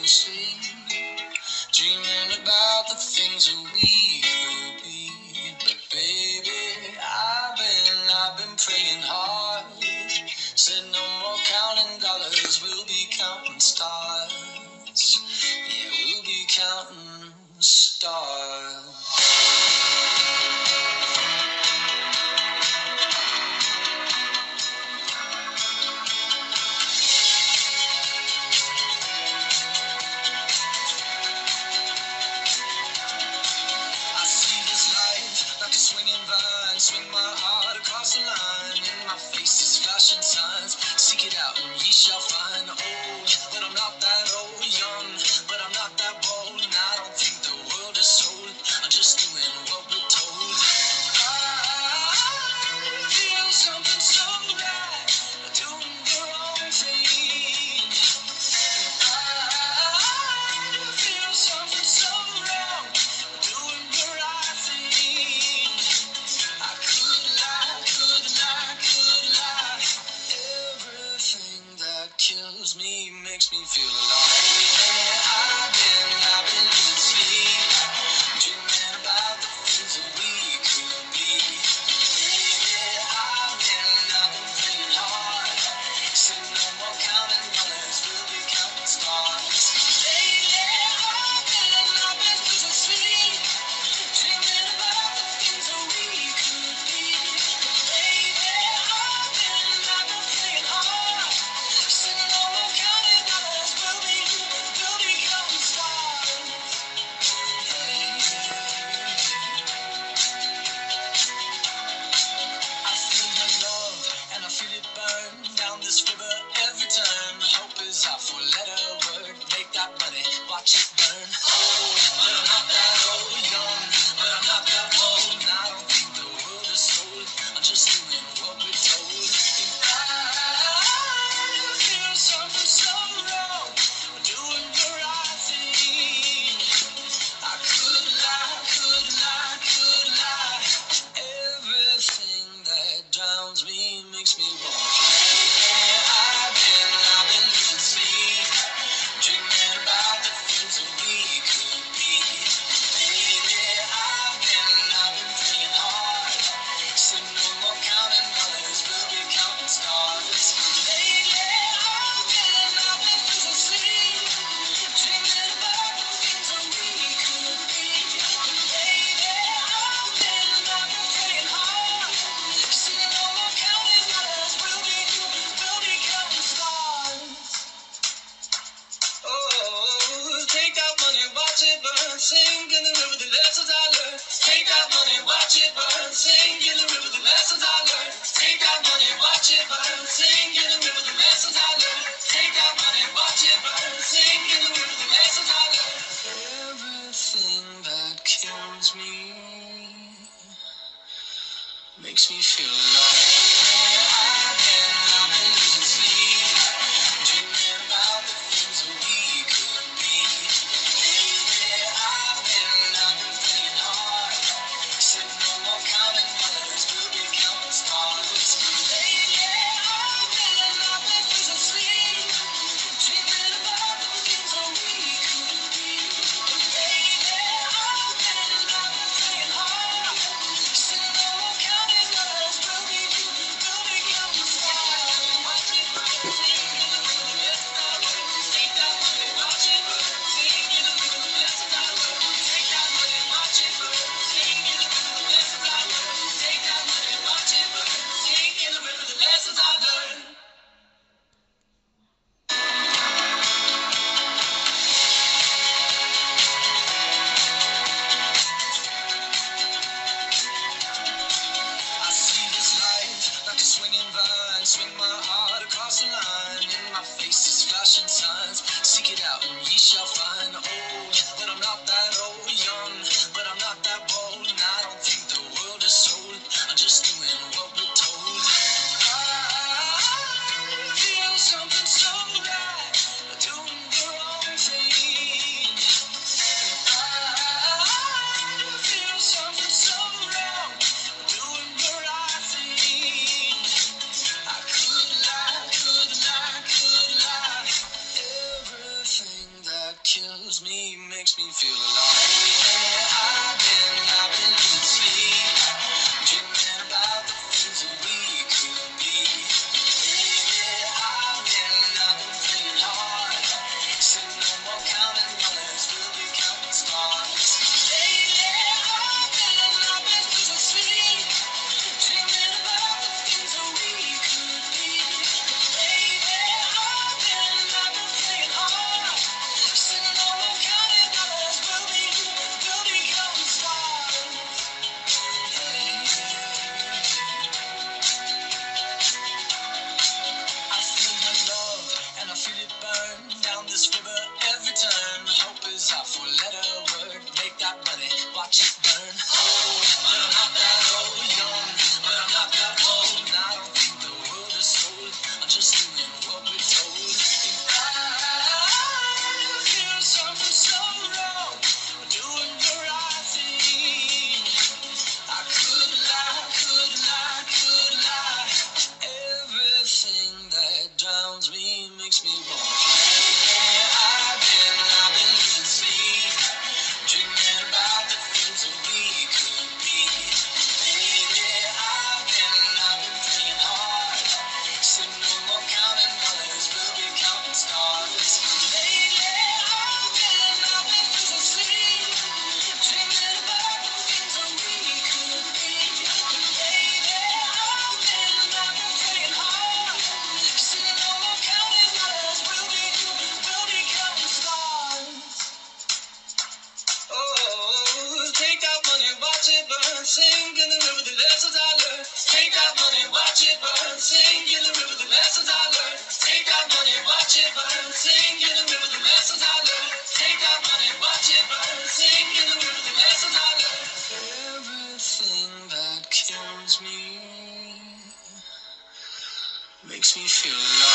sleep, dreaming about the things that we could be. But baby, I've been praying hard. Said no more counting dollars, we'll be counting stars. Yeah, we'll be counting stars. I see this life like a swinging vine. Swing my heart across the line. In my face is flashing signs. Seek it out and ye shall find. Old, but I'm not that old. Young, but I'm not that bold. And I don't think the world is sold. I'm just doing what we're told. I feel something so right. Doing the wrong thing. I feel something so wrong. Doing the right thing. I could lie, could lie, could lie. Everything that kills me makes me feel alive. Yeah, I've been losing sleep, dreaming about the things that we could be. Yeah, I've been playing hard. Said no more counting dollars, we'll be counting stars. Lately, I've been losing sleep. Dreaming about the things that we could be. Baby, I've been playing hard. Said no more counting dollars, we'll be counting stars. I feel the love and I feel it burn down this river every turn. Hope is our four-letter word. Make that money, watch it burn. Old, but I'm not that old. Young, but I'm not that old. And I don't think the world is sold. I'm just doing what we're told. And I feel something so wrong. Doing the right thing. I could lie, could lie, could lie. Everything that drowns me makes me wanna fly. Yeah, I've been losing sleep, dreaming about the things that we could be. Baby, I've been praying hard. Said no more counting dollars, we'll be counting stars. Lately, I've been losing sleep, dreaming about the things that we could be. Baby, I've been praying hard. Said no more counting dollars, we'll be counting stars. Oh, take that money, watch it burn. Sing in the river the lessons I learned. Take that money, watch it burn. Sing in the river the lessons I learned. Take that money, watch it burn. Sing in the river the lessons I learned. Take that money, watch it burn. Sing in the river the lessons I learned. Everything that kills me makes me feel alive. Yeah, I've been losing sleep, dreaming about the things that we could be. Baby, I've been playing hard. Said no more counting dollars, we'll be counting stars. Lately, I've been losing sleep, dreaming about the things that we could be. Baby, I've been playing hard. Said no more counting dollars, we'll be counting stars. Watch it burn, sing in the river the lessons I learned. Take that money, watch it burn, sing in the river the lessons I learned. Take that money, watch it burn, sing in the river the lessons I learned. Take that money, watch it burn, sing in the river the lessons I learned. I see this life like a swinging vine. Swing my heart across the line. In my face is flashing signs. Seek it out and ye shall find. Old, but I'm not that old. Young, but I'm not that bold. And I don't think the world is sold. I'm just doing what we're told. I feel something so right. Doing the wrong thing. I feel something so wrong. Doing the right thing. I could lie, could lie, could lie. Everything that watch it burn. Old, but I'm not that old. Young, but I'm not that old. I don't think the world is sold. I'm just doing what we're told. And I feel something so wrong. Doing the right thing. I could lie, could lie, could lie. Everything that drowns me makes me want to fly. I've been losing sleep, dreaming about the things that we could be. Lately, I've been praying hard. Said no more counting dollars, we'll be counting stars. Lately, I've been losing sleep, dreaming about the things that we could be. Lately, I've been praying hard. Said no more counting dollars, we'll be counting stars. Oh, take that money, watch it burn, sing in the river the lessons I learned. Take that money, watch it burn, sing in the river the lessons I learned. Take that money, watch it burn, sing in the river the lessons I learned. Take that money, watch it burn, sing in the river the lessons I learned. Everything that kills me makes me feel alive.